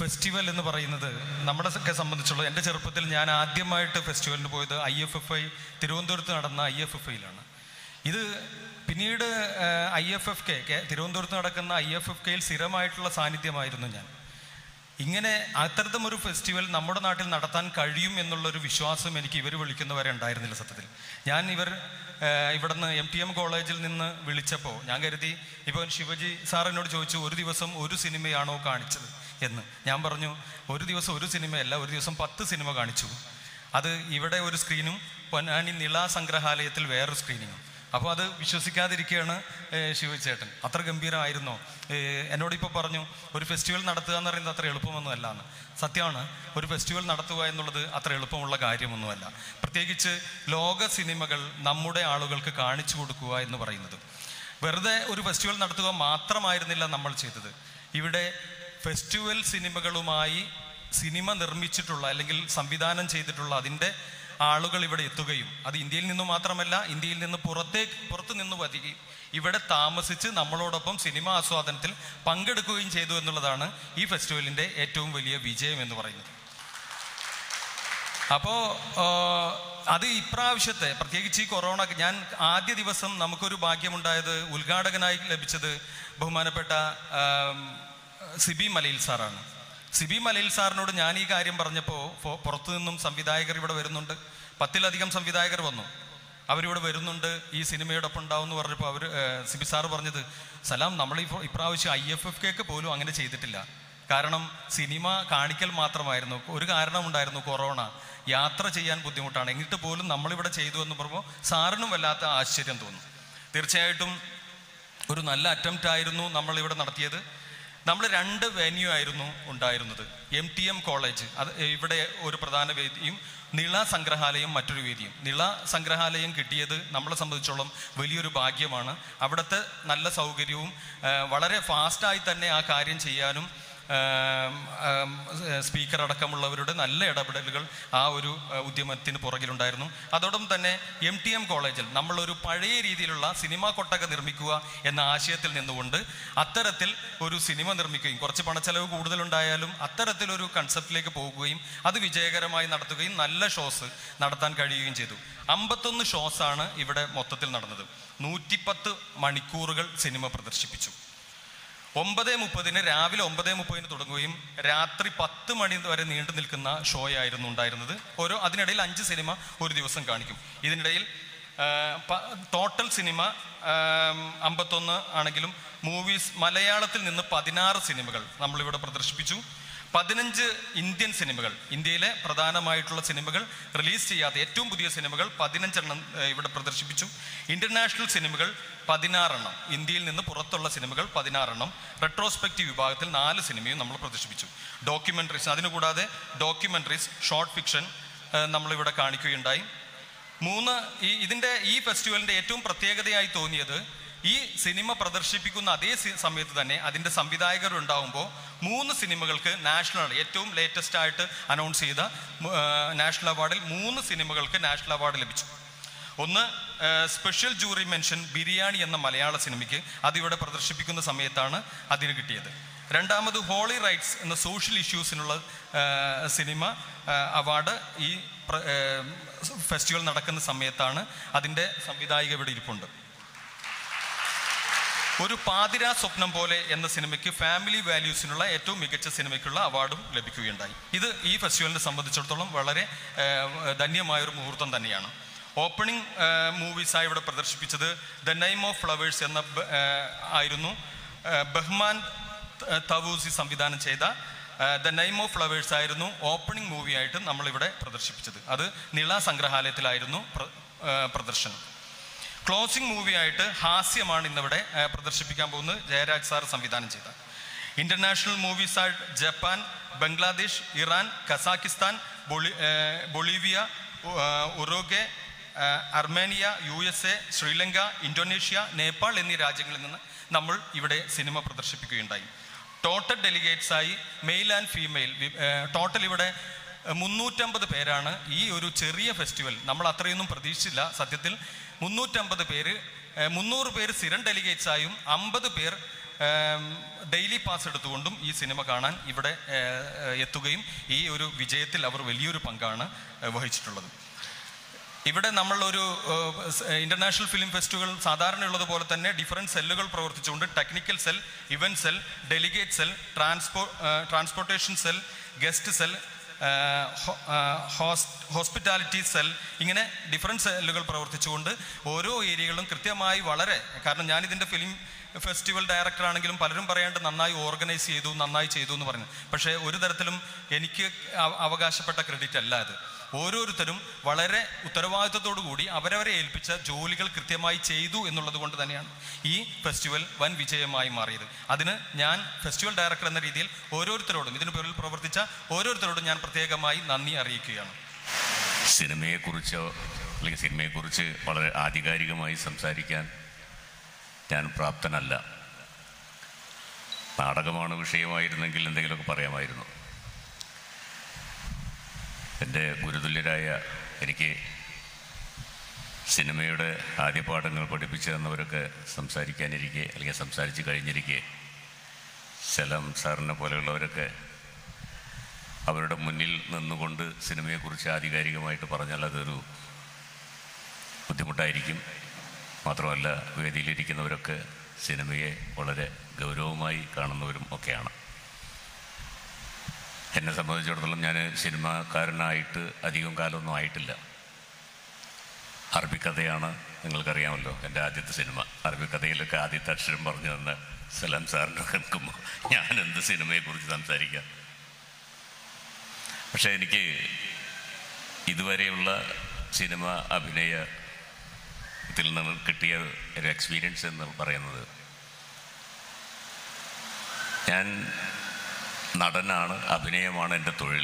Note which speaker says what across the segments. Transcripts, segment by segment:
Speaker 1: Festival എന്ന് പറയുന്നത് നമ്മളൊക്കെ സംബന്ധിച്ചുള്ള എൻ്റെ ചെറുപ്പത്തിൽ ഞാൻ ആദ്യമായിട്ട് ഫെസ്റ്റിവലിന് പോയത് IFFI തിരുവനന്തപുരത്ത് നടന്ന IFFIയിലാണ്. ഇത് പിന്നീട് IFFK തിരുവനന്തപുരത്ത് നടക്കുന്ന IFFKയിൽ സ്ഥിരമായിട്ടുള്ള സാന്നിധ്യമായിരുന്നു ഞാൻ. ഇങ്ങനെ അത്തരത്തിലൊരു ഫെസ്റ്റിവൽ നമ്മുടെ നാട്ടിൽ നടത്താൻ കഴിയും എന്നുള്ളൊരു വിശ്വാസം എനിക്ക് ഇവർ വിളിക്കുന്നവരെ ഉണ്ടായിരുന്നില്ല. സത്യത്തിൽ ഞാൻ ഇവിടുന്ന് MTM കോളേജിൽ നിന്ന് വിളിച്ചപ്പോൾ ഞാൻ കരുതി, ഇപ്പോൾ ശിവജി സാറിനോട് ചോദിച്ചു, ഒരു ദിവസം ഒരു സിനിമയാണോ കാണിച്ചത് എന്ന്. ഞാൻ പറഞ്ഞു, ഒരു ദിവസം ഒരു സിനിമയല്ല, ഒരു ദിവസം 10 സിനിമ കാണിച്ചു. അത് ഇവിടെ ഒരു സ്ക്രീനും പൊന്നാനി നിള സംഗ്രഹാലയത്തിൽ വേറൊരു സ്ക്രീനിങ്ങും. അപ്പോൾ അത് വിശ്വസിക്കാതിരിക്കുകയാണ് ശിവജി ചേട്ടൻ. അത്ര ഗംഭീരമായിരുന്നോ? എന്നോടിപ്പോൾ പറഞ്ഞു, ഒരു ഫെസ്റ്റിവൽ നടത്തുക എന്ന് പറയുന്നത് അത്ര എളുപ്പമൊന്നുമല്ല എന്ന്. സത്യമാണ്, ഒരു ഫെസ്റ്റിവൽ നടത്തുക എന്നുള്ളത് അത്ര എളുപ്പമുള്ള കാര്യമൊന്നുമല്ല. പ്രത്യേകിച്ച് ലോക സിനിമകൾ നമ്മുടെ ആളുകൾക്ക് കാണിച്ചു കൊടുക്കുക എന്ന് പറയുന്നത്. വെറുതെ ഒരു ഫെസ്റ്റിവൽ നടത്തുക മാത്രമായിരുന്നില്ല നമ്മൾ ചെയ്തത്. ഇവിടെ ഫെസ്റ്റിവൽ സിനിമകളുമായി സിനിമ നിർമ്മിച്ചിട്ടുള്ള അല്ലെങ്കിൽ സംവിധാനം ചെയ്തിട്ടുള്ള അതിൻ്റെ ആളുകൾ ഇവിടെ എത്തുകയും, അത് ഇന്ത്യയിൽ നിന്ന് മാത്രമല്ല, ഇന്ത്യയിൽ നിന്ന് പുറത്തു നിന്ന് വരികയും ഇവിടെ താമസിച്ച് നമ്മളോടൊപ്പം സിനിമ ആസ്വാദനത്തിൽ പങ്കെടുക്കുകയും ചെയ്തു എന്നുള്ളതാണ് ഈ ഫെസ്റ്റിവലിൻ്റെ ഏറ്റവും വലിയ വിജയം എന്ന് പറയുന്നത്. അപ്പോൾ അത് ഇപ്രാവശ്യത്തെ പ്രത്യേകിച്ച് ഈ കൊറോണ, ഞാൻ ആദ്യ ദിവസം നമുക്കൊരു ഭാഗ്യമുണ്ടായത്, ഉദ്ഘാടകനായി ലഭിച്ചത് ബഹുമാനപ്പെട്ട സിബി മലയിൽ സാറാണ്. സിബി മലയിൽ സാറിനോട് ഞാൻ ഈ കാര്യം പറഞ്ഞപ്പോൾ പുറത്തു നിന്നും സംവിധായകർ ഇവിടെ വരുന്നുണ്ട്, 10-ലധികം സംവിധായകർ വന്നു, അവരിവിടെ വരുന്നുണ്ട്, ഈ സിനിമയോടൊപ്പം ഉണ്ടാവും എന്ന് പറഞ്ഞപ്പോൾ സിബി സാറ് പറഞ്ഞത്, സലാം, നമ്മൾ ഇപ്രാവശ്യം IFFK പോലും അങ്ങനെ ചെയ്തിട്ടില്ല. കാരണം സിനിമ കാണിക്കൽ മാത്രമായിരുന്നു. ഒരു കാരണമുണ്ടായിരുന്നു, കൊറോണ, യാത്ര ചെയ്യാൻ ബുദ്ധിമുട്ടാണ്. എന്നിട്ട് പോലും നമ്മളിവിടെ ചെയ്തു എന്ന് പറയുമ്പോൾ സാറിനും വല്ലാത്ത ആശ്ചര്യം തോന്നും. തീർച്ചയായിട്ടും ഒരു നല്ല അറ്റംപ്റ്റ് ആയിരുന്നു നമ്മളിവിടെ നടത്തിയത്. നമ്മൾ 2 വെന്യൂ ആയിരുന്നു ഉണ്ടായിരുന്നത്. MTM കോളേജ്, അത് ഇവിടെ ഒരു പ്രധാന വേദിയും നിള സംഗ്രഹാലയം മറ്റൊരു വേദിയും. നിള സംഗ്രഹാലയം കിട്ടിയത് നമ്മളെ സംബന്ധിച്ചോളം വലിയൊരു ഭാഗ്യമാണ്. അവിടുത്തെ നല്ല സൗകര്യവും വളരെ ഫാസ്റ്റായി തന്നെ ആ കാര്യം ചെയ്യാനും സ്പീക്കർ അടക്കമുള്ളവരുടെ നല്ല ഇടപെടലുകൾ ആ ഒരു ഉദ്യമത്തിന് പുറകിലുണ്ടായിരുന്നു. അതോടൊപ്പം തന്നെ MTM കോളേജിൽ നമ്മളൊരു പഴയ രീതിയിലുള്ള സിനിമാ കൊട്ടക നിർമ്മിക്കുക എന്ന ആശയത്തിൽ നിന്നുകൊണ്ട് അത്തരത്തിൽ ഒരു സിനിമ നിർമ്മിക്കുകയും, കുറച്ച് പണച്ചെലവ് കൂടുതലുണ്ടായാലും അത്തരത്തിലൊരു കൺസെപ്റ്റിലേക്ക് പോകുകയും അത് വിജയകരമായി നടത്തുകയും നല്ല ഷോസ് നടത്താൻ കഴിയുകയും ചെയ്തു. 51 ഷോസാണ് ഇവിടെ മൊത്തത്തിൽ നടന്നത്. 110 മണിക്കൂറുകൾ സിനിമ പ്രദർശിപ്പിച്ചു. 9:30 രാവിലെ 9:30 തുടങ്ങുകയും രാത്രി 10 മണി വരെ നീണ്ടു നിൽക്കുന്ന ഷോ ആയിരുന്നു ഉണ്ടായിരുന്നത്. അതിനിടയിൽ 5 സിനിമ ഒരു ദിവസം കാണിക്കും. ഇതിനിടയിൽ ടോട്ടൽ സിനിമ 51 ആണെങ്കിലും മൂവീസ് മലയാളത്തിൽ നിന്ന് 16 സിനിമകൾ നമ്മളിവിടെ പ്രദർശിപ്പിച്ചു. 15 ഇന്ത്യൻ സിനിമകൾ, ഇന്ത്യയിലെ പ്രധാനമായിട്ടുള്ള സിനിമകൾ, റിലീസ് ചെയ്യാത്ത ഏറ്റവും പുതിയ സിനിമകൾ 15 എണ്ണം ഇവിടെ പ്രദർശിപ്പിച്ചു. ഇന്റർനാഷണൽ സിനിമകൾ 16 എണ്ണം, ഇന്ത്യയിൽ നിന്ന് പുറത്തുള്ള സിനിമകൾ 16 എണ്ണം. റെട്രോസ്പെക്റ്റീവ് വിഭാഗത്തിൽ 4 സിനിമയും നമ്മൾ പ്രദർശിപ്പിച്ചു. ഡോക്യുമെന്ററീസ്, അതിനുകൂടാതെ ഡോക്യുമെന്ററീസ്, ഷോർട്ട് ഫിക്ഷൻ നമ്മളിവിടെ കാണിക്കുകയുണ്ടായി. ഈ ഫെസ്റ്റിവലിന്റെ ഏറ്റവും പ്രത്യേകതയായി തോന്നിയത്, ഈ സിനിമ പ്രദർശിപ്പിക്കുന്ന അതേ സമയത്ത് തന്നെ അതിൻ്റെ സംവിധായകർ ഉണ്ടാകുമ്പോൾ 3 സിനിമകൾക്ക് നാഷണൽ, ഏറ്റവും ലേറ്റസ്റ്റ് ആയിട്ട് അനൗൺസ് ചെയ്ത നാഷണൽ അവാർഡിൽ 3 സിനിമകൾക്ക് നാഷണൽ അവാർഡ് ലഭിച്ചു. ഒന്ന് സ്പെഷ്യൽ ജൂറി മെൻഷൻ ബിരിയാണി എന്ന മലയാള സിനിമയ്ക്ക്, അതിവിടെ പ്രദർശിപ്പിക്കുന്ന സമയത്താണ് അതിന് കിട്ടിയത്. രണ്ടാമത് ഹോളി റൈറ്റ്സ് എന്ന സോഷ്യൽ ഇഷ്യൂസിനുള്ള സിനിമ അവാർഡ് ഈ ഫെസ്റ്റിവൽ നടക്കുന്ന സമയത്താണ്. അതിൻ്റെ സംവിധായിക ഇവിടെ ഇരിപ്പുണ്ട്. ഒരു പാതിരാ സ്വപ്നം പോലെ എന്ന സിനിമയ്ക്ക് ഫാമിലി വാല്യൂസിനുള്ള ഏറ്റവും മികച്ച സിനിമയ്ക്കുള്ള അവാർഡും ലഭിക്കുകയുണ്ടായി. ഇത് ഈ ഫെസ്റ്റിവലിനെ സംബന്ധിച്ചിടത്തോളം വളരെ ധന്യമായൊരു മുഹൂർത്തം തന്നെയാണ്. ഓപ്പണിംഗ് മൂവീസായി ഇവിടെ പ്രദർശിപ്പിച്ചത് ദ നെയിം ഓഫ് ഫ്ലവേഴ്സ് എന്ന ആയിരുന്നു. ബഹ്മാൻ തവൂസി സംവിധാനം ചെയ്ത ദ നെയിം ഓഫ് ഫ്ലവേഴ്സ് ആയിരുന്നു ഓപ്പണിംഗ് മൂവിയായിട്ട് നമ്മളിവിടെ പ്രദർശിപ്പിച്ചത്. അത് നിള സംഗ്രഹാലയത്തിലായിരുന്നു പ്രദർശനം. ക്ലോസിംഗ് മൂവിയായിട്ട് ഹാസ്യമാണ് ഇന്നിവിടെ പ്രദർശിപ്പിക്കാൻ പോകുന്നത്, ജയരാജ് സാർ സംവിധാനം ചെയ്ത. ഇന്റർനാഷണൽ മൂവീസായിട്ട് Japan, Bangladesh, Iran, Kazakhstan, Bolivia, Uruguay, Armenia, USA, Sri Lanka, Indonesia, Nepal എന്നീ രാജ്യങ്ങളിൽ നിന്ന് നമ്മൾ ഇവിടെ സിനിമ പ്രദർശിപ്പിക്കുകയുണ്ടായി. ടോട്ടൽ ഡെലിഗേറ്റ്സായി മെയിൽ ആൻഡ് ഫീമെയിൽ ടോട്ടൽ ഇവിടെ 350 പേരാണ്. ഈ ഒരു ചെറിയ ഫെസ്റ്റിവൽ നമ്മൾ അത്രയൊന്നും പ്രതീക്ഷിച്ചില്ല. സത്യത്തിൽ 350 പേര്, 300 പേര് സ്ഥിരം ഡെലിഗേറ്റ്സായും 50 പേർ ഡെയിലി പാസ് എടുത്തുകൊണ്ടും ഈ സിനിമ കാണാൻ ഇവിടെ എത്തുകയും ഈ ഒരു വിജയത്തിൽ അവർ വലിയൊരു പങ്കാണ് വഹിച്ചിട്ടുള്ളത്. ഇവിടെ നമ്മളൊരു ഇൻ്റർനാഷണൽ ഫിലിം ഫെസ്റ്റിവൽ സാധാരണയുള്ളതുപോലെ തന്നെ ഡിഫറൻറ്റ് സെല്ലുകൾ പ്രവർത്തിച്ചുകൊണ്ട് technical cell, event cell, delegate cell, transportation cell, guest cell, hospitality cell, ഇങ്ങനെ ഡിഫറൻറ്റ് സെല്ലുകൾ പ്രവർത്തിച്ചുകൊണ്ട് ഓരോ ഏരിയകളും കൃത്യമായി വളരെ, കാരണം ഞാനിതിൻ്റെ ഫിലിം ഫെസ്റ്റിവൽ ഡയറക്ടർ ആണെങ്കിലും പലരും പറയാണ്ട് നന്നായി ഓർഗനൈസ് ചെയ്തു, നന്നായി ചെയ്തു എന്ന് പറഞ്ഞു. പക്ഷേ ഒരു തരത്തിലും എനിക്ക് അവകാശപ്പെട്ട ക്രെഡിറ്റ് അല്ല അത്. ഓരോരുത്തരും വളരെ ഉത്തരവാദിത്വത്തോടു കൂടി അവരവരെ ഏൽപ്പിച്ച ജോലികൾ കൃത്യമായി ചെയ്തു എന്നുള്ളത് കൊണ്ട് തന്നെയാണ് ഈ ഫെസ്റ്റിവൽ വൻ വിജയമായി മാറിയത്. അതിന് ഞാൻ ഫെസ്റ്റിവൽ ഡയറക്ടർ എന്ന രീതിയിൽ ഓരോരുത്തരോടും, ഇതിന് പിന്നിൽ പ്രവർത്തിച്ച ഓരോരുത്തരോടും ഞാൻ പ്രത്യേകമായി നന്ദി അറിയിക്കുകയാണ്.
Speaker 2: സിനിമയെക്കുറിച്ചോ അല്ലെങ്കിൽ സിനിമയെക്കുറിച്ച് വളരെ ആധികാരികമായി സംസാരിക്കാൻ ഞാൻ പ്രാപ്തനല്ല. നാടകമാണ് വിഷയമായിരുന്നെങ്കിൽ എന്തെങ്കിലുമൊക്കെ പറയാമായിരുന്നു. എൻ്റെ ഗുരുതുല്യരായ, എനിക്ക് സിനിമയുടെ ആദ്യ പാഠങ്ങൾ പഠിപ്പിച്ചു തന്നവരൊക്കെ സംസാരിക്കാനിരിക്കെ അല്ലെങ്കിൽ സംസാരിച്ച് കഴിഞ്ഞിരിക്കെ സലാം സാറിനെ പോലെയുള്ളവരൊക്കെ അവരുടെ മുന്നിൽ നിന്നുകൊണ്ട് സിനിമയെക്കുറിച്ച് ആധികാരികമായിട്ട് പറഞ്ഞാൽ അതൊരു ബുദ്ധിമുട്ടായിരിക്കും. മാത്രമല്ല വേദിയിലിരിക്കുന്നവരൊക്കെ സിനിമയെ വളരെ ഗൗരവമായി കാണുന്നവരും ഒക്കെയാണ്. എന്നെ സംബന്ധിച്ചിടത്തോളം ഞാൻ സിനിമാക്കാരനായിട്ട് അധികം കാലമൊന്നും ആയിട്ടില്ല. അറബിക്കഥയാണ്, നിങ്ങൾക്കറിയാമല്ലോ എൻ്റെ ആദ്യത്തെ സിനിമ. അറബിക്കഥയിലൊക്കെ ആദ്യത്തെ അക്ഷരം പറഞ്ഞു തന്ന സലാം സാറിൻ്റെ കേൾക്കുമ്പോൾ ഞാൻ എന്ത് സിനിമയെക്കുറിച്ച് സംസാരിക്കാം. പക്ഷേ എനിക്ക് ഇതുവരെയുള്ള സിനിമ അഭിനയത്തിൽ നിന്ന് കിട്ടിയ ഒരു എക്സ്പീരിയൻസ് എന്ന് പറയുന്നത്, ഞാൻ നടനാണ്, അഭിനയമാണ് എൻ്റെ തൊഴിൽ.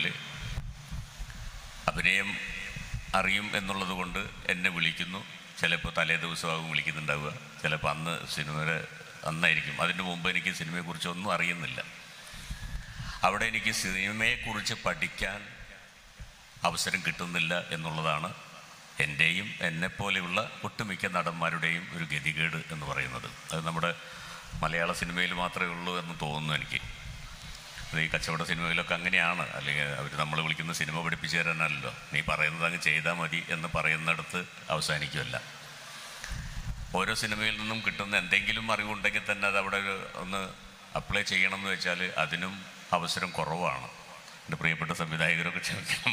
Speaker 2: അഭിനയം അറിയും എന്നുള്ളത് കൊണ്ട് എന്നെ വിളിക്കുന്നു. ചിലപ്പോൾ തലേ ദിവസമാകും വിളിക്കുന്നുണ്ടാവുക, ചിലപ്പോൾ അന്ന് സിനിമയുടെ അന്നായിരിക്കും. അതിന് മുമ്പ് എനിക്ക് സിനിമയെക്കുറിച്ചൊന്നും അറിയുന്നില്ല. അവിടെ എനിക്ക് സിനിമയെക്കുറിച്ച് പഠിക്കാൻ അവസരം കിട്ടുന്നില്ല എന്നുള്ളതാണ് എൻ്റെയും എന്നെപ്പോലെയുള്ള ഒട്ടുമിക്ക നടന്മാരുടെയും ഒരു ഗതികേട് എന്ന് പറയുന്നത്. അത് നമ്മുടെ മലയാള സിനിമയിൽ മാത്രമേ ഉള്ളൂ എന്ന് തോന്നുന്നു എനിക്ക്. അത് ഈ കച്ചവട സിനിമയിലൊക്കെ അങ്ങനെയാണ്. അല്ലെങ്കിൽ അവർ നമ്മൾ വിളിക്കുന്ന സിനിമ പഠിപ്പിച്ചു തരാനല്ലോ, നീ പറയുന്നത് അങ്ങ് ചെയ്താൽ മതി എന്ന് പറയുന്നിടത്ത് അവസാനിക്കുമല്ല. ഓരോ സിനിമയിൽ നിന്നും കിട്ടുന്ന എന്തെങ്കിലും അറിവുണ്ടെങ്കിൽ തന്നെ അത് അവിടെ ഒന്ന് അപ്ലൈ ചെയ്യണം എന്ന് വെച്ചാൽ അതിനും അവസരം കുറവാണ്. എൻ്റെ പ്രിയപ്പെട്ട സംവിധായകരൊക്കെ ക്ഷമിക്കണം.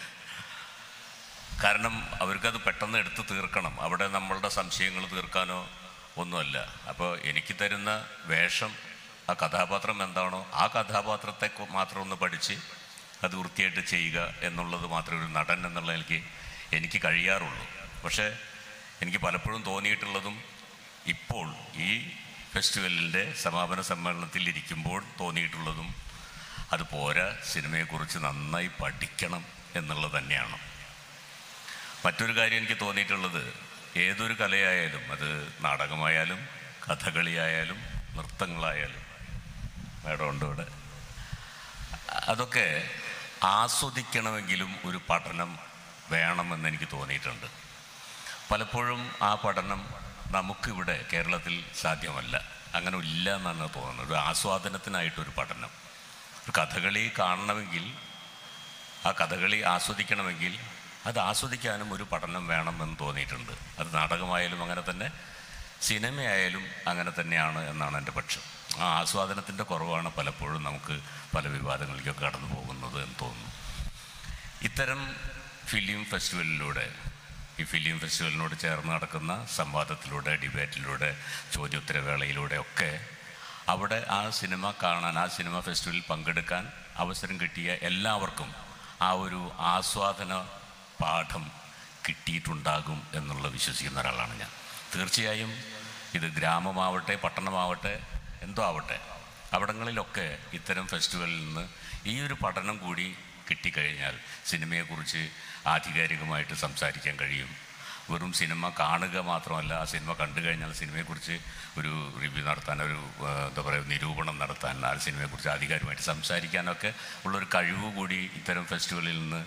Speaker 2: കാരണം അവർക്കത് പെട്ടെന്ന് എടുത്ത് തീർക്കണം. അവിടെ നമ്മളുടെ സംശയങ്ങൾ തീർക്കാനോ ഒന്നുമല്ല. അപ്പോൾ എനിക്ക് തരുന്ന വേഷം, ആ കഥാപാത്രം എന്താണോ ആ കഥാപാത്രത്തെ മാത്രം ഒന്ന് പഠിച്ച് അത് വൃത്തിയായിട്ട് ചെയ്യുക എന്നുള്ളത് മാത്രമേ ഒരു നടൻ എന്നുള്ള എനിക്ക് കഴിയാറുള്ളൂ. പക്ഷേ എനിക്ക് പലപ്പോഴും തോന്നിയിട്ടുള്ളതും ഇപ്പോൾ ഈ ഫെസ്റ്റിവലിൻ്റെ സമാപന സമ്മേളനത്തിൽ ഇരിക്കുമ്പോൾ തോന്നിയിട്ടുള്ളതും അത് പോരാ, സിനിമയെക്കുറിച്ച് നന്നായി പഠിക്കണം എന്നുള്ളത് തന്നെയാണ്. മറ്റൊരു കാര്യം എനിക്ക് തോന്നിയിട്ടുള്ളത്, ഏതൊരു കലയായാലും, അത് നാടകമായാലും കഥകളിയായാലും നൃത്തങ്ങളായാലും, മേഡം ഉണ്ട് ഇവിടെ, അതൊക്കെ ആസ്വദിക്കണമെങ്കിലും ഒരു പഠനം വേണമെന്ന് എനിക്ക് തോന്നിയിട്ടുണ്ട്. പലപ്പോഴും ആ പഠനം നമുക്കിവിടെ കേരളത്തിൽ സാധ്യമല്ല, അങ്ങനെ ഇല്ല എന്നാണ് തോന്നുന്നത്. ഒരു ആസ്വാദനത്തിനായിട്ടൊരു പഠനം, ഒരു കഥകളി കാണണമെങ്കിൽ, ആ കഥകളി ആസ്വദിക്കണമെങ്കിൽ അത് ആസ്വദിക്കാനും ഒരു പഠനം വേണമെന്ന് തോന്നിയിട്ടുണ്ട്. അത് നാടകമായാലും അങ്ങനെ തന്നെ, സിനിമയായാലും അങ്ങനെ തന്നെയാണ് എന്നാണ് എൻ്റെ പക്ഷം. ആ ആസ്വാദനത്തിൻ്റെ കുറവാണ് പലപ്പോഴും നമുക്ക് പല വിവാദങ്ങളിലേക്കൊക്കെ കടന്നു പോകുന്നത് എന്ന് തോന്നുന്നു. ഇത്തരം ഫിലിം ഫെസ്റ്റിവലിലൂടെ, ഈ ഫിലിം ഫെസ്റ്റിവലിനോട് ചേർന്ന് നടക്കുന്ന സംവാദത്തിലൂടെ, ഡിബേറ്റിലൂടെ, ചോദ്യോത്തരവേളയിലൂടെ ഒക്കെ അവിടെ ആ സിനിമ കാണാൻ, ആ സിനിമ ഫെസ്റ്റിവലിൽ പങ്കെടുക്കാൻ അവസരം കിട്ടിയ എല്ലാവർക്കും ആ ഒരു ആസ്വാദന പാഠം കിട്ടിയിട്ടുണ്ടാകും എന്നുള്ള വിശ്വസിക്കുന്ന ഒരാളാണ് ഞാൻ. തീർച്ചയായും ഇത് ഗ്രാമമാവട്ടെ പട്ടണമാവട്ടെ എന്തോ ആവട്ടെ, അവിടങ്ങളിലൊക്കെ ഇത്തരം ഫെസ്റ്റിവലിൽ നിന്ന് ഈ ഒരു പഠനം കൂടി കിട്ടിക്കഴിഞ്ഞാൽ സിനിമയെക്കുറിച്ച് ആധികാരികമായിട്ട് സംസാരിക്കാൻ കഴിയും. വെറും സിനിമ കാണുക മാത്രമല്ല, ആ സിനിമ കണ്ടു കഴിഞ്ഞാൽ സിനിമയെക്കുറിച്ച് ഒരു റിവ്യൂ നടത്താൻ, ഒരു എന്താ പറയുക, നിരൂപണം നടത്താൻ, ആ സിനിമയെക്കുറിച്ച് ആധികാരികമായിട്ട് സംസാരിക്കാനൊക്കെ ഉള്ളൊരു കഴിവ് കൂടി ഇത്തരം ഫെസ്റ്റിവലിൽ നിന്ന്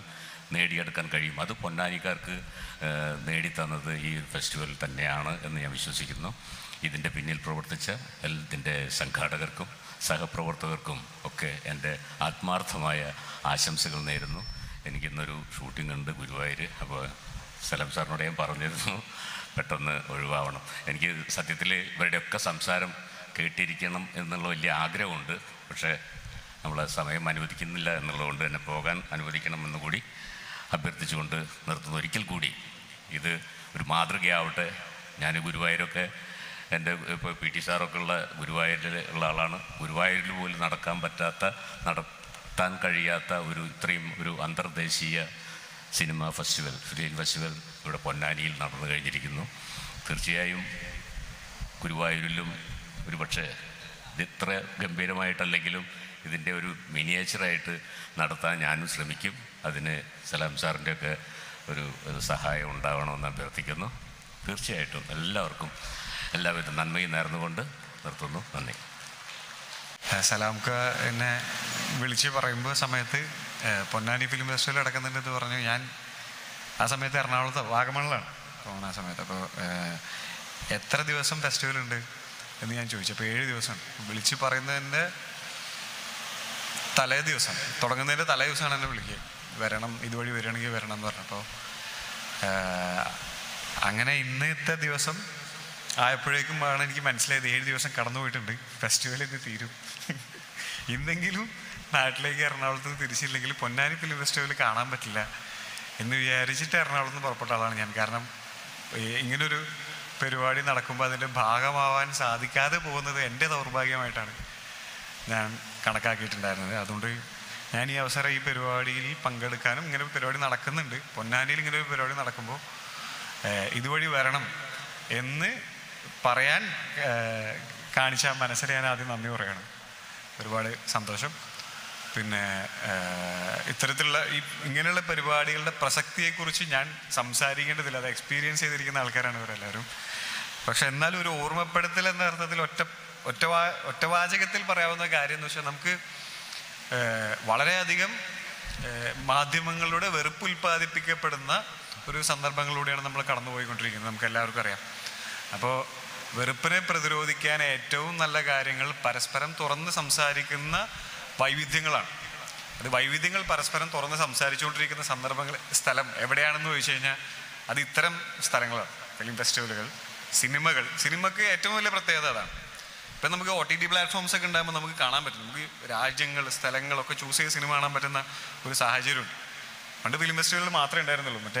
Speaker 2: നേടിയെടുക്കാൻ കഴിയും. അത് പൊന്നാനിക്കാർക്ക് നേടിത്തന്നത് ഈ ഫെസ്റ്റിവൽ തന്നെയാണ് എന്ന് ഞാൻ വിശ്വസിക്കുന്നു. ഇതിൻ്റെ പിന്നിൽ പ്രവർത്തിച്ച ഇതിൻ്റെ സംഘാടകർക്കും സഹപ്രവർത്തകർക്കും ഒക്കെ എൻ്റെ ആത്മാർത്ഥമായ ആശംസകൾ നേരുന്നു. എനിക്കിന്നൊരു ഷൂട്ടിംഗ് ഉണ്ട് ഗുരുവായൂർ. അപ്പോൾ സലാം സാറിനോട് ഞാൻ പറഞ്ഞിരുന്നു പെട്ടെന്ന് ഒഴിവാവണം. എനിക്ക് സത്യത്തിൽ ഇവരുടെയൊക്കെ സംസാരം കേട്ടിരിക്കണം എന്നുള്ള വലിയ ആഗ്രഹമുണ്ട്. പക്ഷേ നമ്മളെ സമയം അനുവദിക്കുന്നില്ല എന്നുള്ളതുകൊണ്ട് തന്നെ പോകാൻ അനുവദിക്കണമെന്ന് കൂടി അഭ്യർത്ഥിച്ചുകൊണ്ട് നിർത്തുന്നു. ഒരിക്കൽ കൂടി ഇത് ഒരു മാതൃകയാവട്ടെ. ഞാൻ ഗുരുവായൂരൊക്കെ എൻ്റെ ഇപ്പോൾ പി ടി സാറൊക്കെ ഉള്ള ഗുരുവായൂരിൽ ഉള്ള ആളാണ്. ഗുരുവായൂരിൽ പോലും നടത്താൻ കഴിയാത്ത ഇത്രയും ഒരു അന്തർദേശീയ സിനിമ ഫെസ്റ്റിവൽ, ഫിലിം ഫെസ്റ്റിവൽ ഇവിടെ പൊന്നാനിയിൽ നടന്നു കഴിഞ്ഞിരിക്കുന്നു. തീർച്ചയായും ഗുരുവായൂരിലും പക്ഷേ ഇത്ര ഗംഭീരമായിട്ടല്ലെങ്കിലും ഇതിൻ്റെ ഒരു മിനിയേച്ചറായിട്ട് നടത്താൻ ഞാനും ശ്രമിക്കും. അതിന് സലാം സാറിൻ്റെയൊക്കെ ഒരു സഹായം ഉണ്ടാവണമെന്ന് അഭ്യർത്ഥിക്കുന്നു. തീർച്ചയായിട്ടും എല്ലാവർക്കും എല്ലാവിധ നന്മയും നേർന്നുകൊണ്ട് നിർത്തുന്നു. നന്ദി.
Speaker 3: സലാംക്ക എന്നെ വിളിച്ച് പറയുമ്പോൾ സമയത്ത് പൊന്നാനി ഫിലിം ഫെസ്റ്റിവൽ നടക്കുന്നുണ്ടെന്ന് പറഞ്ഞു. ഞാൻ ആ സമയത്ത് എറണാകുളത്ത് വാഗമണിലാണ് പോകണം ആ സമയത്ത്. അപ്പോൾ എത്ര ദിവസം ഫെസ്റ്റിവൽ ഉണ്ട് എന്ന് ഞാൻ ചോദിച്ചു. അപ്പോൾ 7 ദിവസമാണ്. വിളിച്ച് പറയുന്നതിൻ്റെ തലേ ദിവസം, തുടങ്ങുന്നതിൻ്റെ തലേ ദിവസമാണ് എന്നെ വിളിക്കുക. വരണം, ഇതുവഴി വരികയാണെങ്കിൽ വരണം എന്ന് പറഞ്ഞപ്പോൾ അങ്ങനെ ഇന്നത്തെ ദിവസം ആയപ്പോഴേക്കും ആണ് എനിക്ക് മനസ്സിലായത് 7 ദിവസം കടന്നു പോയിട്ടുണ്ട്, ഫെസ്റ്റിവൽ ഇന്ന് തീരും. ഇന്നെങ്കിലും നാട്ടിലേക്ക് എറണാകുളത്ത് നിന്ന് തിരിച്ചില്ലെങ്കിൽ പൊന്നാനി ഫിലിം ഫെസ്റ്റിവൽ കാണാൻ പറ്റില്ല എന്ന് വിചാരിച്ചിട്ട് എറണാകുളത്ത് നിന്ന് പുറപ്പെട്ട ആളാണ് ഞാൻ. കാരണം ഇങ്ങനൊരു പരിപാടി നടക്കുമ്പോൾ അതിൻ്റെ ഭാഗമാവാൻ സാധിക്കാതെ പോകുന്നത് എൻ്റെ ദൗർഭാഗ്യമായിട്ടാണ് ഞാൻ കണക്കാക്കിയിട്ടുണ്ടായിരുന്നത്. അതുകൊണ്ട് ഞാൻ ഈ അവസരം ഈ പരിപാടിയിൽ പങ്കെടുക്കാനും, ഇങ്ങനെ ഒരു പരിപാടി നടക്കുന്നുണ്ട് പൊന്നാനിയിൽ, ഇങ്ങനെ ഒരു പരിപാടി നടക്കുമ്പോൾ ഇതുവഴി വരണം എന്ന് പറയാൻ കാണിച്ച മനസ്സിൽ ഞാൻ ആദ്യം നന്ദി പറയണം. ഒരുപാട് സന്തോഷം. പിന്നെ ഇത്തരത്തിലുള്ള ഇങ്ങനെയുള്ള പരിപാടികളുടെ പ്രസക്തിയെക്കുറിച്ച് ഞാൻ സംസാരിക്കേണ്ടതില്ല, അത് എക്സ്പീരിയൻസ് ചെയ്തിരിക്കുന്ന ആൾക്കാരാണ് ഇവരെല്ലാവരും. പക്ഷെ എന്നാലും ഒരു ഓർമ്മപ്പെടുത്തൽ എന്ന അർത്ഥത്തിൽ ഒറ്റവാചകത്തിൽ പറയാവുന്ന കാര്യം എന്ന് വെച്ചാൽ, നമുക്ക് വളരെയധികം മാധ്യമങ്ങളുടെ വെറുപ്പ് ഉൽപ്പാദിപ്പിക്കപ്പെടുന്ന ഒരു സന്ദർഭങ്ങളിലൂടെയാണ് നമ്മൾ കടന്നുപോയിക്കൊണ്ടിരിക്കുന്നത്, നമുക്ക് എല്ലാവർക്കും അറിയാം. അപ്പോൾ വെറുപ്പിനെ പ്രതിരോധിക്കാൻ ഏറ്റവും നല്ല കാര്യങ്ങൾ പരസ്പരം തുറന്ന് സംസാരിക്കുന്ന വൈവിധ്യങ്ങളാണ്. അത് വൈവിധ്യങ്ങൾ പരസ്പരം തുറന്ന് സംസാരിച്ചുകൊണ്ടിരിക്കുന്ന സ്ഥലം എവിടെയാണെന്ന് ചോദിച്ചു കഴിഞ്ഞാൽ അത് ഇത്തരം സ്ഥലങ്ങളാണ്. ഫിലിം ഫെസ്റ്റിവലുകൾ, സിനിമയ്ക്ക് ഏറ്റവും വലിയ പ്രത്യേകത അതാണ്. ഇപ്പം നമുക്ക് OTT പ്ലാറ്റ്ഫോംസ് ഒക്കെ ഉണ്ടാകുമ്പോൾ നമുക്ക് കാണാൻ പറ്റും, നമുക്ക് രാജ്യങ്ങൾ, സ്ഥലങ്ങളൊക്കെ ചൂസ് ചെയ്ത് സിനിമ കാണാൻ പറ്റുന്ന ഒരു സാഹചര്യമുണ്ട്. പണ്ട് ഫിലിം ഫെസ്റ്റിവലിൽ മാത്രമേ ഉണ്ടായിരുന്നുള്ളൂ. മറ്റേ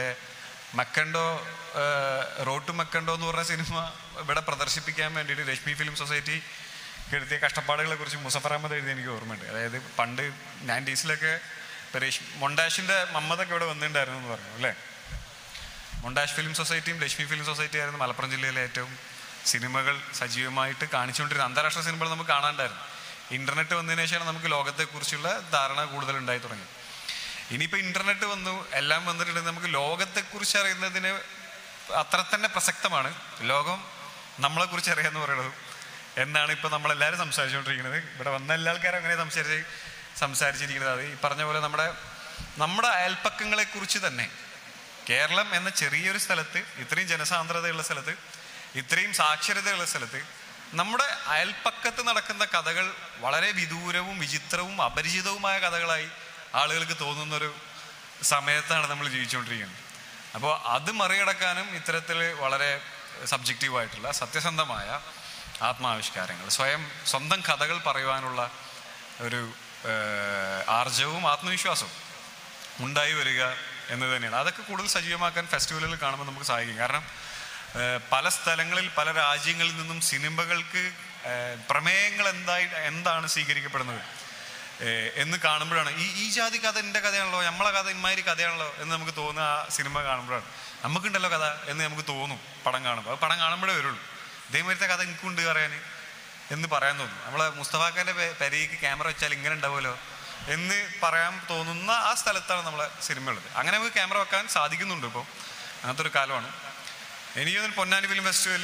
Speaker 3: റോഡ് ടു മക്കണ്ടോ എന്ന് പറഞ്ഞ സിനിമ ഇവിടെ പ്രദർശിപ്പിക്കാൻ വേണ്ടിയിട്ട് ലക്ഷ്മി ഫിലിം സൊസൈറ്റി എഴുതിയ കഷ്ടപ്പാടുകളെ കുറിച്ച് മുസഫർ അഹമ്മദ് എഴുതി എനിക്ക് ഓർമ്മയുണ്ട്. അതായത് പണ്ട് 90s മൊണ്ടാഷിൻ്റെ മമ്മദൊക്കെ ഇവിടെ വന്നിട്ടുണ്ടായിരുന്നു എന്ന് പറഞ്ഞു അല്ലേ. മൊണ്ടാഷ് ഫിലിം സൊസൈറ്റിയും ലക്ഷ്മി ഫിലിം സൊസൈറ്റി ആയിരുന്നു മലപ്പുറം ജില്ലയിലെ ഏറ്റവും സിനിമകൾ സജീവമായിട്ട് കാണിച്ചുകൊണ്ടിരുന്ന അന്താരാഷ്ട്ര സിനിമകൾ നമുക്ക് കാണാണ്ടായിരുന്നു. ഇൻ്റർനെറ്റ് വന്നതിന് ശേഷമാണ് നമുക്ക് ലോകത്തെക്കുറിച്ചുള്ള ധാരണ കൂടുതൽ ഉണ്ടായി തുടങ്ങി. ഇനിയിപ്പോൾ ഇൻ്റർനെറ്റ് വന്നു, എല്ലാം വന്നിട്ടുണ്ടെങ്കിൽ നമുക്ക് ലോകത്തെക്കുറിച്ച് അറിയുന്നതിന് അത്ര തന്നെ പ്രസക്തമാണ് ലോകം നമ്മളെക്കുറിച്ച് അറിയാമെന്ന് പറയുന്നത് എന്നാണ് ഇപ്പോൾ നമ്മളെല്ലാവരും സംസാരിച്ചുകൊണ്ടിരിക്കുന്നത്. ഇവിടെ വന്ന എല്ലാ ആൾക്കാരും അങ്ങനെ സംസാരിച്ചിരിക്കുന്നത്. അത് ഈ പറഞ്ഞ പോലെ നമ്മുടെ അയൽപ്പക്കങ്ങളെക്കുറിച്ച് തന്നെ, കേരളം എന്ന ചെറിയൊരു സ്ഥലത്ത്, ഇത്രയും ജനസാന്ദ്രതയുള്ള സ്ഥലത്ത്, ഇത്രയും സാക്ഷരതയുള്ള സ്ഥലത്ത് നമ്മുടെ അയൽപ്പക്കത്ത് നടക്കുന്ന കഥകൾ വളരെ വിദൂരവും വിചിത്രവും അപരിചിതവുമായ കഥകളായി ആളുകൾക്ക് തോന്നുന്നൊരു സമയത്താണ് നമ്മൾ ജീവിച്ചുകൊണ്ടിരിക്കുന്നത്. അപ്പോൾ അത് മറികടക്കാനും ഇത്തരത്തിൽ വളരെ സബ്ജക്റ്റീവായിട്ടുള്ള സത്യസന്ധമായ ആത്മാവിഷ്കാരങ്ങൾ, സ്വന്തം കഥകൾ പറയുവാനുള്ള ഒരു ആർജവും ആത്മവിശ്വാസവും ഉണ്ടായി വരിക എന്ന് തന്നെയാണ്. അതൊക്കെ കൂടുതൽ സജീവമാക്കാൻ ഫെസ്റ്റിവലുകൾ കാണുമ്പോൾ നമുക്ക് സഹായിക്കും. കാരണം പല സ്ഥലങ്ങളിൽ, പല രാജ്യങ്ങളിൽ നിന്നും സിനിമകൾക്ക് പ്രമേയങ്ങൾ എന്താണ് സ്വീകരിക്കപ്പെടുന്നത് എന്ന് കാണുമ്പോഴാണ് ഈ ജാതി കഥ എൻ്റെ കഥയാണല്ലോ, നമ്മളെ കഥ ഇമാതിരി കഥയാണല്ലോ എന്ന് നമുക്ക് തോന്നുക. ആ സിനിമ കാണുമ്പോഴാണ് നമുക്കുണ്ടല്ലോ കഥ എന്ന് നമുക്ക് തോന്നും പടം കാണുമ്പോൾ. അത് പടം കാണുമ്പോഴേ വരുള്ളൂ. ഇതേമാതിരത്തെ കഥ എനിക്കുണ്ട് പറയാൻ എന്ന് പറയാൻ തോന്നും. നമ്മളെ മുസ്തഫാക്കാൻ്റെ പെരയ്ക്ക് ക്യാമറ വെച്ചാൽ ഇങ്ങനെ ഉണ്ടാവുമല്ലോ എന്ന് പറയാൻ തോന്നുന്ന ആ സ്ഥലത്താണ് നമ്മളെ സിനിമ ഉള്ളത്. അങ്ങനെ നമുക്ക് ക്യാമറ വെക്കാൻ സാധിക്കുന്നുണ്ട്. ഇപ്പോൾ അങ്ങനത്തെ ഒരു കാലമാണ്. എനിക്ക് തോന്നുന്നു പൊന്നാനി ഫിലിം ഫെസ്റ്റിവൽ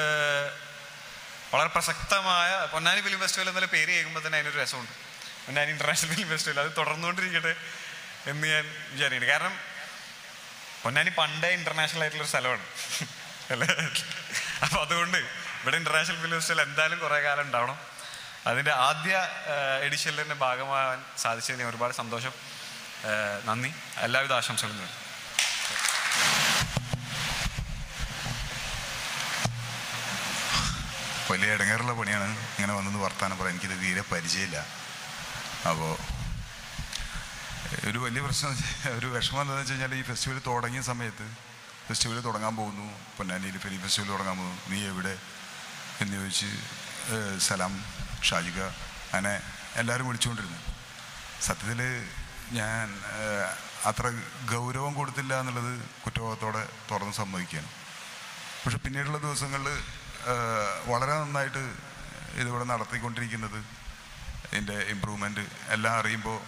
Speaker 3: വളരെ പ്രസക്തമായ, പൊന്നാനി ഫിലിം ഫെസ്റ്റിവൽ എന്നുള്ള പേര് കേൾക്കുമ്പോൾ തന്നെ അതിനൊരു രസമുണ്ട്. പൊന്നാനി ഇൻ്റർനാഷണൽ ഫിലിം ഫെസ്റ്റിവൽ അത് തുടർന്നുകൊണ്ടിരിക്കട്ടെ എന്ന് ഞാൻ വിചാരിക്കുന്നുണ്ട്. കാരണം പൊന്നാനി പണ്ടേ ഇൻ്റർനാഷണൽ ആയിട്ടുള്ളൊരു സ്ഥലമാണ് അല്ലേ. അപ്പോൾ അതുകൊണ്ട് ഇവിടെ ഇൻ്റർനാഷണൽ ഫിലിം ഫെസ്റ്റിവൽ എന്തായാലും കുറേ കാലം ഉണ്ടാവണം. അതിൻ്റെ ആദ്യ എഡിഷനിൽ തന്നെ ഭാഗമാകാൻ സാധിച്ചതിന് ഒരുപാട് സന്തോഷം. നന്ദി, എല്ലാവിധ ആശംസകളും നേരുന്നു.
Speaker 4: വലിയ ഇടങ്ങേറുള്ള പണിയാണ് ഇങ്ങനെ വന്നെന്ന് വർത്താനം പറയാൻ. എനിക്കിത് തീരെ പരിചയമില്ല. അപ്പോൾ ഒരു വലിയ പ്രശ്നം, ഒരു വിഷമം എന്താണെന്ന് വെച്ച് കഴിഞ്ഞാൽ ഈ ഫെസ്റ്റിവൽ തുടങ്ങിയ സമയത്ത് ഫെസ്റ്റിവൽ തുടങ്ങാൻ പോകുന്നു, പൊന്നാനിയിൽ ഫിലിം ഫെസ്റ്റിവൽ തുടങ്ങാൻ പോകുന്നു, നീ എവിടെ എന്ന് ചോദിച്ച് സലാം, ഷാജിക, അങ്ങനെ എല്ലാവരും വിളിച്ചുകൊണ്ടിരുന്നു. സത്യത്തിൽ ഞാൻ അത്ര ഗൗരവം കൊടുത്തില്ല എന്നുള്ളത് കുറ്റബോധത്തോടെ തുറന്ന് സമ്മതിക്കുകയാണ്. പക്ഷെ പിന്നീടുള്ള ദിവസങ്ങളിൽ വളരെ നന്നായിട്ട് ഇതിവിടെ നടത്തിക്കൊണ്ടിരിക്കുന്നത്, ഇതിൻ്റെ ഇമ്പ്രൂവ്മെൻറ്റ് എല്ലാം അറിയുമ്പോൾ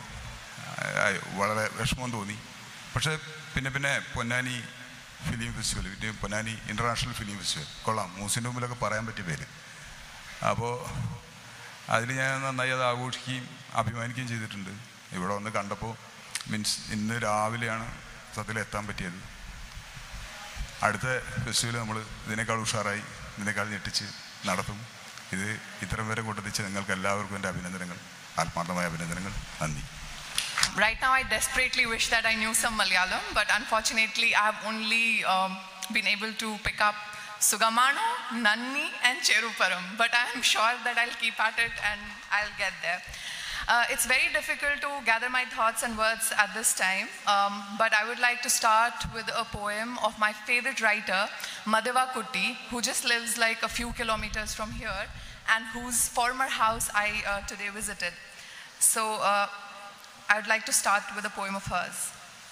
Speaker 4: വളരെ വിഷമം തോന്നി. പക്ഷേ പിന്നെ പൊന്നാനി ഫിലിം ഫെസ്റ്റിവൽ, പിന്നെ പൊന്നാനി ഇൻ്റർനാഷണൽ ഫിലിം ഫെസ്റ്റിവൽ കൊള്ളാം, മൂസിൻ്റെ മുമ്പിലൊക്കെ പറയാൻ പറ്റിയ പേര്. അപ്പോൾ അതിൽ ഞാൻ നന്നായി അത് ആഘോഷിക്കുകയും അഭിമാനിക്കുകയും ചെയ്തിട്ടുണ്ട്. ഇവിടെ വന്ന് കണ്ടപ്പോൾ മീൻസ് ഇന്ന് രാവിലെയാണ് സത്യത്തിൽ എത്താൻ പറ്റിയത്. അടുത്ത ഫെസ്റ്റിവൽ നമ്മൾ ഇതിനേക്കാൾ ഉഷാറായി, ഇതിനേക്കാൾ ഞെട്ടിച്ച് നടത്തും. ഇത് ഇത്തരം വരെ കൊണ്ടെത്തിച്ച് നിങ്ങൾക്ക് എല്ലാവർക്കും എൻ്റെ അഭിനന്ദനങ്ങൾ, ആത്മാർത്ഥമായ അഭിനന്ദനങ്ങൾ. നന്ദി.
Speaker 5: Right now I desperately wish that I knew some Malayalam, but unfortunately I have only been able to pick up Sugamano, Nanni and Cheruparam, but I am sure that I'll keep at it and I'll get there. It's very difficult to gather my thoughts and words at this time, but I would like to start with a poem of my favorite writer, Madhava Kutti, who just lives like a few kilometers from here and whose former house I today visited. So I would like to start with a poem of hers.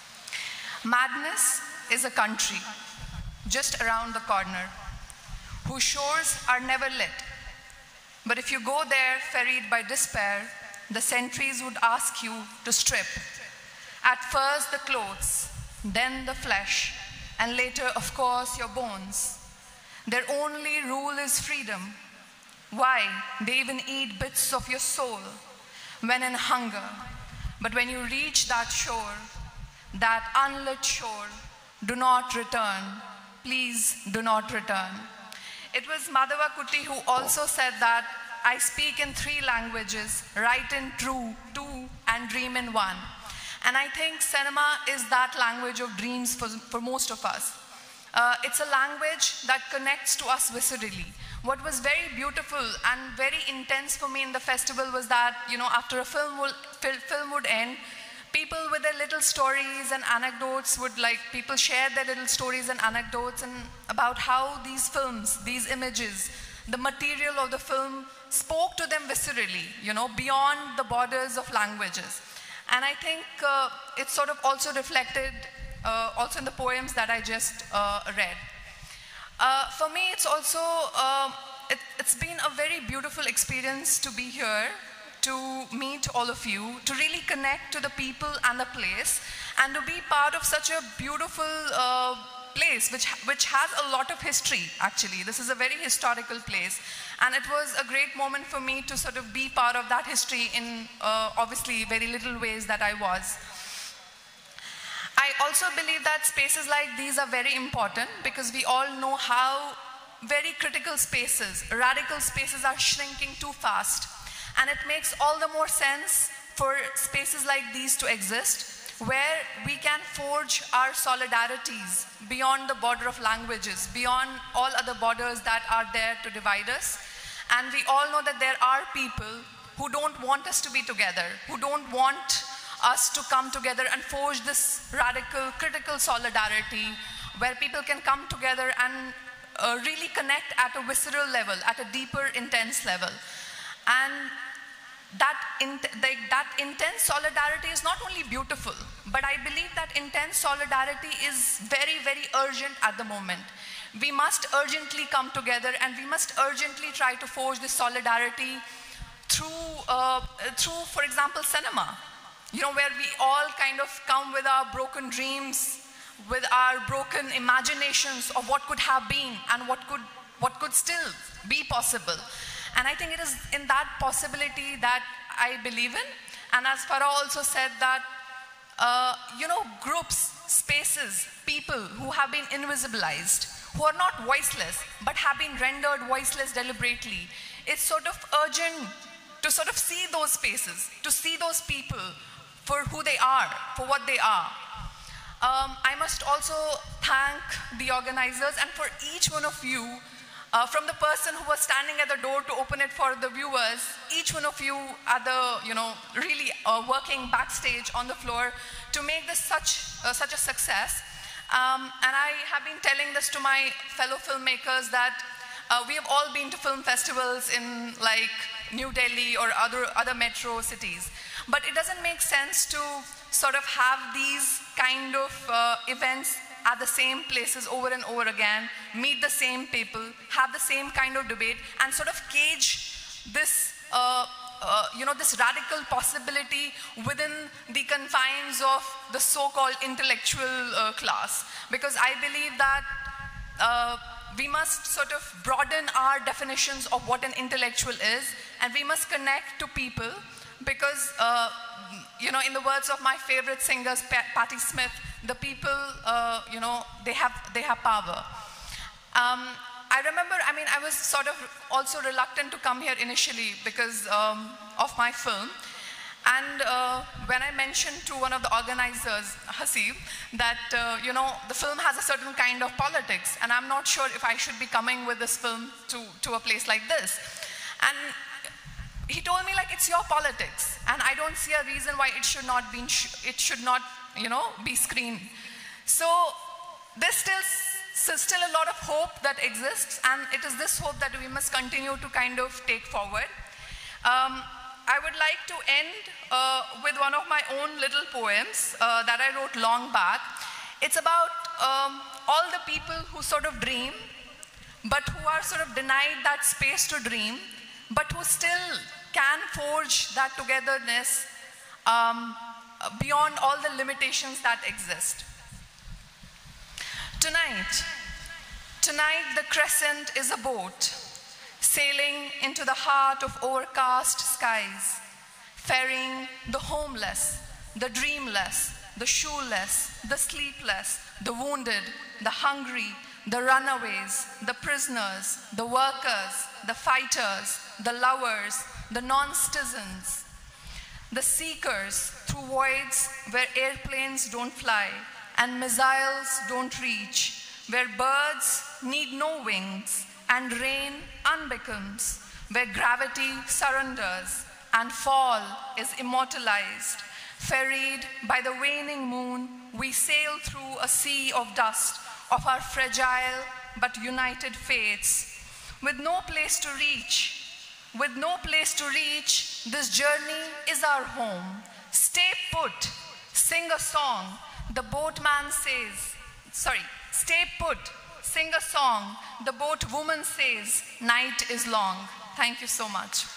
Speaker 5: Madness is a country just around the corner, whose shores are never lit. But if you go there ferried by despair, the sentries would ask you to strip. At first the clothes, then the flesh, and later, of course, your bones. Their only rule is freedom. Why? They even eat bits of your soul when in hunger. But when you reach that shore, that unlit shore, do not return. Please do not return. It was Madhava Kutti who also said that I speak in 3 languages, write in 2, and dream in 1. And I think cinema is that language of dreams for most of us. It's a language that connects to us viscerally. What was very beautiful and very intense for me in the festival was that, you know, after a film would end, people with their little stories and anecdotes people share their little stories and anecdotes and about how these films, these images, the material of the film spoke to them viscerally, you know, beyond the borders of languages. And I think it's sort of also reflected also in the poems that I just read. For me, it's also, it's been a very beautiful experience to be here, to meet all of you, to really connect to the people and the place, and to be part of such a beautiful place which has a lot of history, actually. This is a very historical place, and it was a great moment for me to sort of be part of that history in obviously very little ways that I was. I also believe that spaces like these are very important because we all know how very critical spaces, radical spaces are shrinking too fast. And it makes all the more sense for spaces like these to exist, where we can forge our solidarities beyond the border of languages, beyond all other borders that are there to divide us. And we all know that there are people who don't want us to be together, who don't want us to come together and forge this radical, critical solidarity, where people can come together and really connect at a visceral level, at a deeper, intense level. And that intense solidarity is not only beautiful, but I believe that intense solidarity is very, very urgent at the moment. We must urgently come together and we must urgently try to forge this solidarity through, for example, cinema. You know, where we all kind of come with our broken dreams, with our broken imaginations of what could have been and what could still be possible. And I think it is in that possibility that I believe in. And as Farah also said that groups, spaces, people who have been invisibilized, who are not voiceless, but have been rendered voiceless deliberately. It's sort of urgent to sort of see those spaces, to see those people for who they are, for what they are. I must also thank the organizers, and for each one of you, from the person who was standing at the door to open it for the viewers, each one of you are the, really working backstage on the floor to make this such a success. And I have been telling this to my fellow filmmakers that we have all been to film festivals in like New Delhi or other metro cities. But it doesn't make sense to sort of have these kind of events at the same places over and over again, meet the same people, have the same kind of debate, and sort of cage this, this radical possibility within the confines of the so-called intellectual class. Because I believe that we must sort of broaden our definitions of what an intellectual is, and we must connect to people, because in the words of my favorite singers, Patti Smith, the people, they have power. I remember, I was sort of also reluctant to come here initially because of my film. And when I mentioned to one of the organizers, Hasib, that, the film has a certain kind of politics, and I'm not sure if I should be coming with this film to a place like this. And he told me, like, it's your politics, and I don't see a reason why it should not be screened. So there's still a lot of hope that exists, and it is this hope that we must continue to kind of take forward. I would like to end with one of my own little poems that I wrote long back. It's about all the people who sort of dream, but who are sort of denied that space to dream, but who still can forge that togetherness beyond all the limitations that exist. Tonight the crescent is a boat, sailing into the heart of overcast skies, ferrying the homeless, the dreamless, the shoeless, the sleepless, the wounded, the hungry, the runaways, the prisoners, the workers, the fighters, the lovers, the non-citizens, the seekers through voids where airplanes don't fly and missiles don't reach, where birds need no wings and rain unbecomes, where gravity surrenders and fall is immortalized. Ferried by the waning moon, we sail through a sea of dust of our fragile but united fates. With no place to reach, this journey is our home. Stay put, sing a song, the boatman says, stay put, sing a song, the boatwoman says, night is long. Thank you so much.